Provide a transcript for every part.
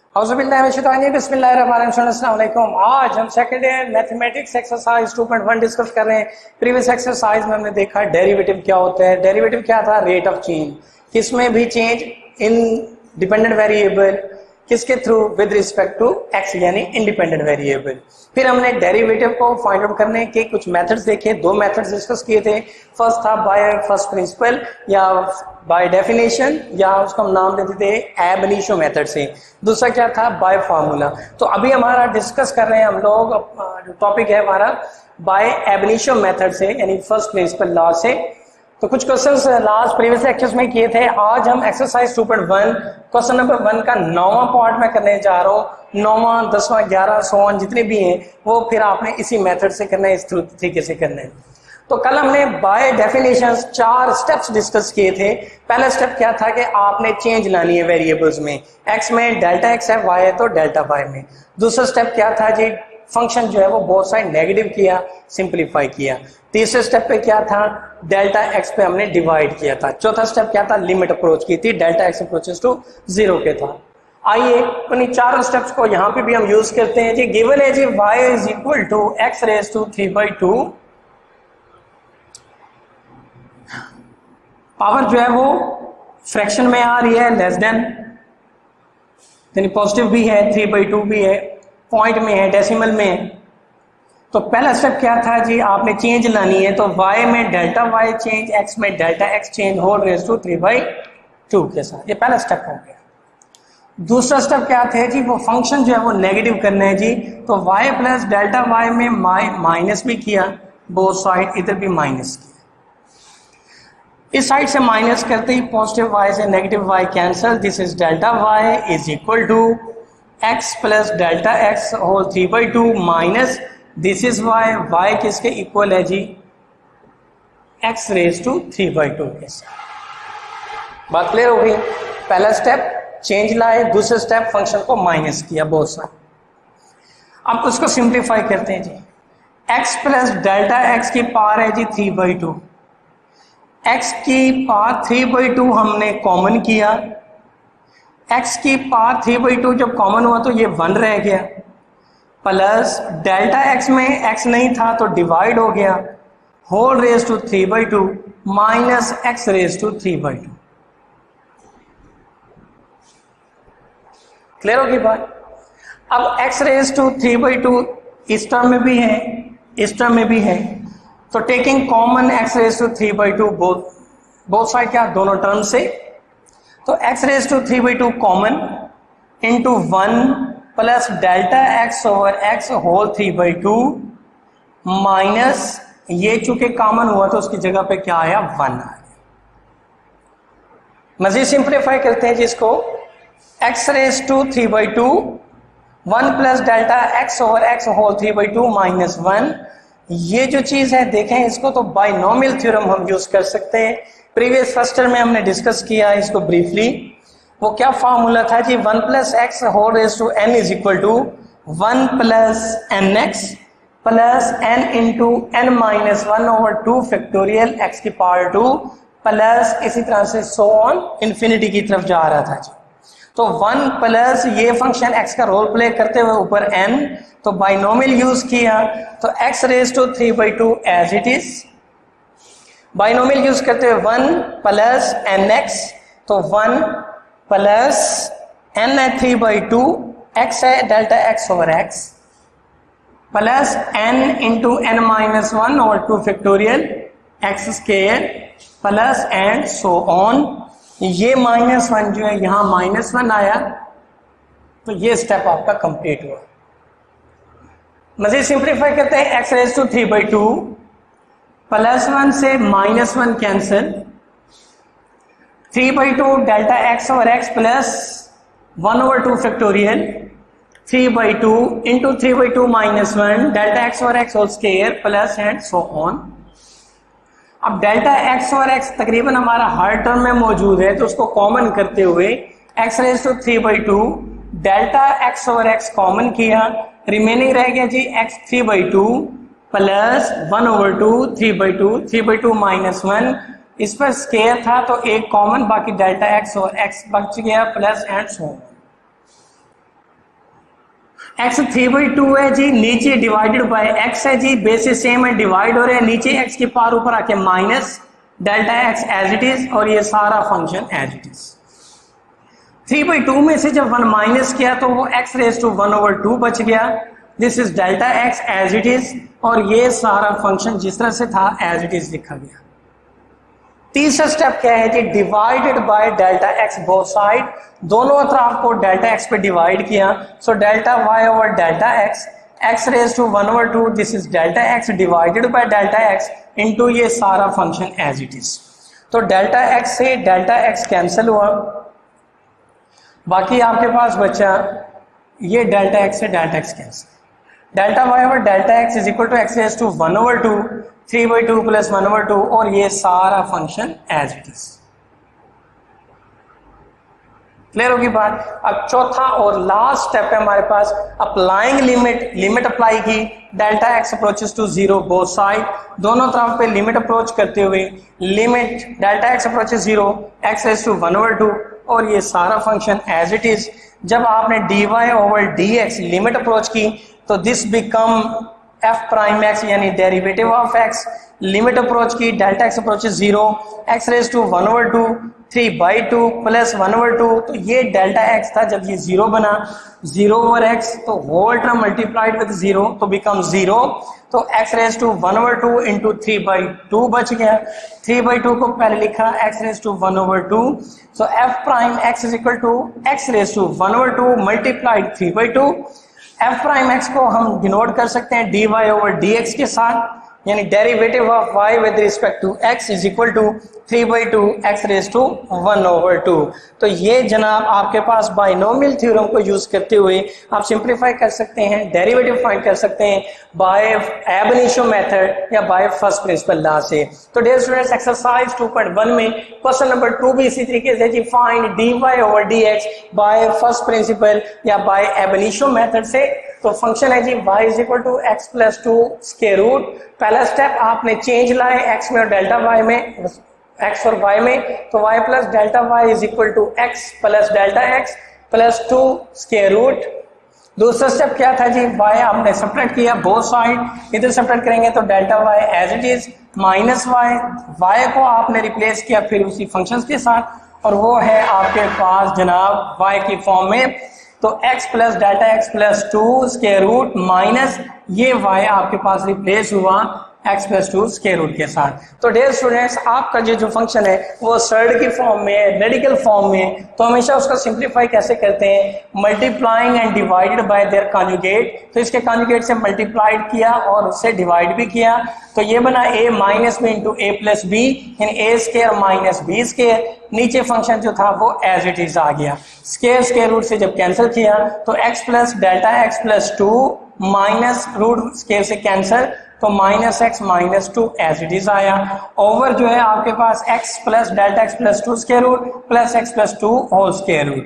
बिस्मिल्लाहिर्रहमानिर्रहीम। आज हम second year mathematics exercise 2.1 discuss कर रहे हैं। प्रीवियस एक्सरसाइज में हमने देखा डेरिवेटिव क्या होता है। डेरिवेटिव क्या था? रेट ऑफ चेंज, किसमें भी चेंज इन डिपेंडेंट वेरिएबल, किसके थ्रू? विद रिस्पेक्ट टू एक्स यानी इंडिपेंडेंट वेरिएबल। फिर हमने डेरिवेटिव को फाइंड आउट करने के कुछ मेथड्स देखे, दो मेथड्स डिस्कस किए थे। फर्स्ट था बाय फर्स्ट प्रिंसिपल या बाय डेफिनेशन, या उसको हम नाम देते थे एब इनिशियो मेथड से। दूसरा क्या था? By formula. तो अभी हमारा डिस्कस कर रहे हैं हम लोग, जो टॉपिक है हमारा बाय एब इनिशियो मेथड से यानी फर्स्ट प्रिंसिपल लॉ से। तो कुछ क्वेश्चंस लास्ट प्रीवियस लेक्चर्स में किए थे। आज हम एक्सरसाइज 2.1 क्वेश्चन नंबर 1 का 9वां पार्ट में करने जा रहा हूँ। 9वां 10वां 11 सोन जितने भी हैं वो फिर आपने इसी मेथड से करना है, इस तरीके से करना है। तो कल हमने बाय डेफिनेशंस 4 स्टेप्स डिस्कस किए थे। पहला स्टेप क्या था कि आपने चेंज लानी है वेरिएबल्स में। एक्स में डेल्टा एक्स है, वाई है तो डेल्टा वाई में। दूसरा स्टेप क्या था जी? फंक्शन जो है वो बोथ साइड नेगेटिव किया, सिंपलीफाई किया। तीसरे स्टेप पे क्या था? डेल्टा एक्स पे हमने डिवाइड किया था। चौथा स्टेप क्या था? लिमिट अप्रोच की थी, डेल्टा एक्स अप्रोचेस टू 0 के था। आइए उन्हीं चारों स्टेप्स को यहाँ पे भी हम यूज करते हैं जी। गिवन है जी y is equal to X raise to 3/2। Power जो है वो फ्रैक्शन में आ रही है, लेस देन, यानी पॉजिटिव भी है, 3/2 भी है, पॉइंट में है, डेसिमल में है। तो पहला स्टेप क्या था जी? आपने चेंज लानी है, तो y में डेल्टा y चेंज, x में delta x change, whole raise to 3/2 के साथ। ये पहला स्टेप हो गया। दूसरा स्टेप क्या थे जी? वो फंक्शन जो है वो नेगेटिव करना है जी। तो y प्लस डेल्टा y में माइनस भी किया, बोथ साइड, इधर भी माइनस किया। इस साइड से माइनस करते ही पॉजिटिव y से negative y cancel. This is delta y is equal to x plus delta x whole 3/2 minus this is y किसके इक्वल है जी? x रेज टू 3/2 के साथ। बात क्लियर हो गई? पहला स्टेप चेंज लाए, दूसरा स्टेप फंक्शन को माइनस किया बोथ साइड। अब उसको सिंप्लीफाई करते हैं जी। x प्लस डेल्टा x की पावर है जी 3/2। x की पावर 3/2 हमने कॉमन किया। x की पावर 3/2 जब कॉमन हुआ तो ये 1 रह गया, प्लस डेल्टा x में x नहीं था तो डिवाइड हो गया, whole raise to 3/2 minus x raise to 3/2। Clear होगी बात? अब x रेज टू 3/2 इस टर्म में भी है, इस टर्म में भी है, तो taking common x raise to 3/2 both side क्या? दोनों टर्म से। तो x raise to 3/2 common into 1 plus delta x over x whole 3/2 minus, ये चूंकि कॉमन हुआ तो उसकी जगह पे क्या आया? 1 आया। मजीद सिंप्लीफाई करते हैं जिसको। x raise to 3/2 1 plus delta x over x whole 3/2 minus 1। ये जो चीज है देखें इसको, तो बाइनोमियल थ्योरम हम यूज कर सकते हैं। प्रीवियस फर्स्ट में हमने डिस्कस किया इसको ब्रीफली। वो क्या फार्मूला था जी? 1 plus X whole raise to n is equal to 1 plus N X plus n into n minus 1 over 2 factorial x की पावर 2 प्लस इसी तरह से सो ऑन इन्फिनिटी की तरफ जा रहा था जी। तो 1 प्लस ये फंक्शन x का रोल प्ले करते हुए ऊपर n, तो बाइनोमियल यूज किया, तो x raise to 3/2 as it is. Binomial use करते हुए 1 प्लस एन एक्स, तो 1 प्लस n है 3/2, x है delta x over x, plus n into n minus 1 over 2 factorial x square plus and so on. ये -1 जो है यहाँ -1 आया, तो ये स्टेप आपका कंप्लीट हुआ। मजीद सिंप्लीफाई करते हैं। x रेज टू 3/2 प्लस 1 से -1 cancel, 3/2 delta x over x plus 1 over 2 factorial 3/2 into 3/2 minus 1 delta x over x whole square plus and so on. अब डेल्टा x ओवर x तकरीबन हमारा हर term में मौजूद है, तो उसको कॉमन करते हुए x raise to 3/2 delta x over x common किया, रिमेनिंग रह गया जी x 3/2 प्लस 1 ओवर 2 3/2 माइनस 1, इस पर स्क्वायर था तो एक कॉमन, बाकी डेल्टा x और x बच गया प्लस एंड सो। x 3/2 है जी, नीचे डिवाइडेड बाय x है जी, बेसिस सेम है, डिवाइड हो रहे हैं, नीचे x के पार ऊपर आके minus delta x as it is, और ये सारा फंक्शन एज इट इज। 3/2 में से जब 1 माइनस किया तो वो x रेज टू 1/2 बच गया। This is delta x as it is, और ये सारा फंक्शन जिस तरह से था एज इट इज लिखा गया। तीसरा स्टेप क्या है जी, divided by delta x both side, दोनों तरफ को डेल्टा x पे डिवाइड किया, so delta y over delta x raise to 1/2, this is delta x divided by delta x into ये सारा फंक्शन एज इट इज। तो डेल्टा x से delta x cancel हुआ, बाकी आपके पास बचा ये डेल्टा x से delta x cancel, delta y over delta x is equal to x raise to 1/2, 3/2 plus 1/2, और ये सारा function as it is. Clear होगी बात। अब चौथा और लास्ट स्टेप है हमारे पास, अप्लाइंग लिमिट। लिमिट अप्लाई की, delta x approaches to 0 both side, दोनों तरफ पे लिमिट अप्रोच करते हुए limit delta x approaches 0 x raise to 1/2, और ये सारा फंक्शन एज इट इज। जब आपने dy over dx limit approach की तो this become f prime x यानी derivative of x, limit approach की, delta x approaches 0 x raise to 1/2, 3/2 plus 1/2, तो ये डेल्टा x था, जब ये 0 बना 0 ओवर x, तो होल टर्म मल्टीप्लाइड विद 0 तो बिकम 0, तो x रेज टू 1/2 इंटू 3/2 बच गया। 3/2 को पहले लिखा x raise to 1/2, so f prime x is equal to x raise to 1/2 multiplied 3/2। f prime x को हम डिनोट कर सकते हैं dy ओवर dx के साथ, यानी derivative of y with respect to x is equal to 3/2 x raise to 1/2। तो ये जनाब आपके पास बाइनोमियल थ्योरम को यूज करते हुए आप सिंप्लीफाई कर सकते हैं, डेरिवेटिव फाइंड कर सकते हैं बाय एब इनिशियो मेथड या बाय फर्स्ट प्रिंसिपल लॉ से। तो डियर स्टूडेंट्स, एक्सरसाइज 2.1 में क्वेश्चन नंबर 2 भी इसी तरीके से जी, find dy over dx by first principle या बाय एब इनिशियो मेथड से। तो फंक्शन है जी y is equal to x plus 2 square root. पहला स्टेप आपने चेंज लाए x में और डेल्टा y में, x और y में, तो y plus delta y is equal to x plus delta x plus 2 square root. दूसरा स्टेप क्या था जी, y आपने सब्ट्रैक्ट किया बोथ साइड, इधर सब्ट्रैक्ट करेंगे तो delta y as it is minus y को आपने रिप्लेस किया फिर उसी फंक्शंस के साथ, और वो है आपके पास जनाब y की फॉर्म में, तो x plus delta x plus 2 square root minus ये y आपके पास रिप्लेस हुआ x प्लस 2 स्क्वायर रूट के साथ। तो डियर स्टूडेंट्स, आपका जो फंक्शन है वो सर्ड की फॉर्म में, रेडिकल फॉर्म में, तो हमेशा उसका सिंप्लीफाई कैसे करते हैं, multiplying and divided by their conjugate. तो इसके कॉन्जुगेट से मल्टीप्लाइड किया और उससे डिवाइड भी किया, तो ये बना a minus b into a plus b, यानी a square minus b square. नीचे फंक्शन जो था वो एज इट इज आ गया, स्क्वायर रूट से जब कैंसिल किया तो x plus delta x plus 2 minus root square से कैंसिल, तो minus x minus 2 as it is आया, ओवर जो है आपके पास x plus delta x plus 2 square root plus x plus 2 whole square root,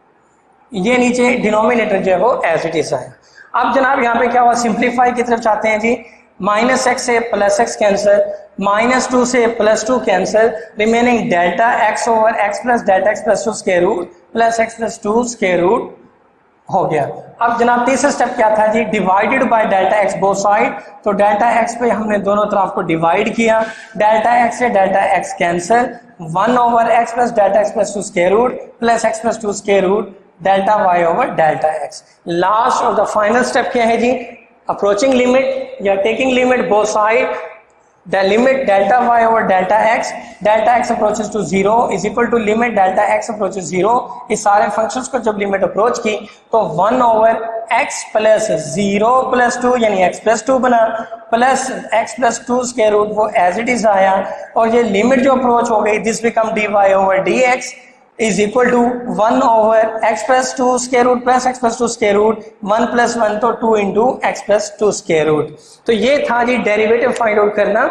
ये नीचे डिनोमिनेटर जो है वो एज इट इज आया। अब जनाब यहाँ पे क्या हुआ, सिंप्लीफाई की तरफ चाहते हैं जी, माइनस x से प्लस x कैंसिल, माइनस 2 से plus 2 cancel, remaining delta x over x plus delta x plus 2 square root plus x plus 2 square root हो गया। अब जनाब तीसरा स्टेप क्या था जी, divided by delta x both side, तो डेल्टा x पे हमने दोनों तरफ को डिवाइड किया, डेल्टा x से delta x cancel, 1 over x plus delta x plus 2 square root plus x plus 2 square root delta y over delta x। Last और the final step क्या है जी, अप्रोचिंग लिमिट या taking limit both side, the limit delta y over delta x approaches to 0 is equal to limit delta x approaches 0। इस सारे functions को जब limit approach की तो 1 ओवर x प्लस 0 प्लस 2 यानी x प्लस 2 बना, plus x plus 2 square root वो as it is आया, और ये लिमिट जो अप्रोच हो गई this become dy over dx is equal to 1 over x plus 2 square root plus x plus 2 square root 1 plus 1 तो 2 into x plus 2 square root. तो ये था जी डेरिवेटिव फाइंड आउट करना,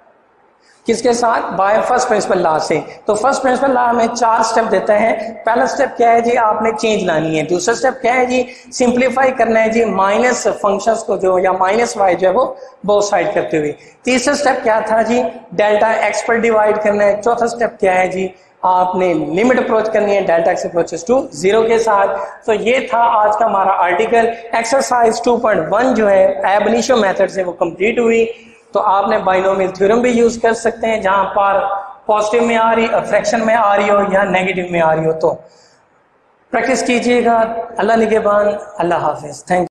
किसके साथ, बाय फर्स्ट प्रिंसिपल लॉ से। तो first principle law में 4 स्टेप देता है। पहला स्टेप क्या है जी, आपने चेंज लानी है। दूसरा स्टेप क्या है जी, सिंप्लीफाई करना है जी, माइनस फंक्शंस को जो या माइनस वाई जो है वो बोथ साइड करते हुए। तीसरा स्टेप क्या था जी, डेल्टा एक्स पर डिवाइड करना है। चौथा स्टेप क्या है जी, आपने लिमिट अप्रोच करनी है डेल्टा एक्स अप्रोचेस टू 0 के साथ। तो ये था आज का हमारा आर्टिकल। एक्सरसाइज 2.1 जो है एब इनिशियो मेथड से वो कंप्लीट हुई। तो आपने बाइनोमियल थ्योरम भी यूज कर सकते हैं जहां पर पॉजिटिव में आ रही, फ्रैक्शन में आ रही हो या नेगेटिव में आ रही हो। तो प्रैक्टिस कीजिएगा। अल्लाह निगहबान। अल्लाह हाफिज। Thank you.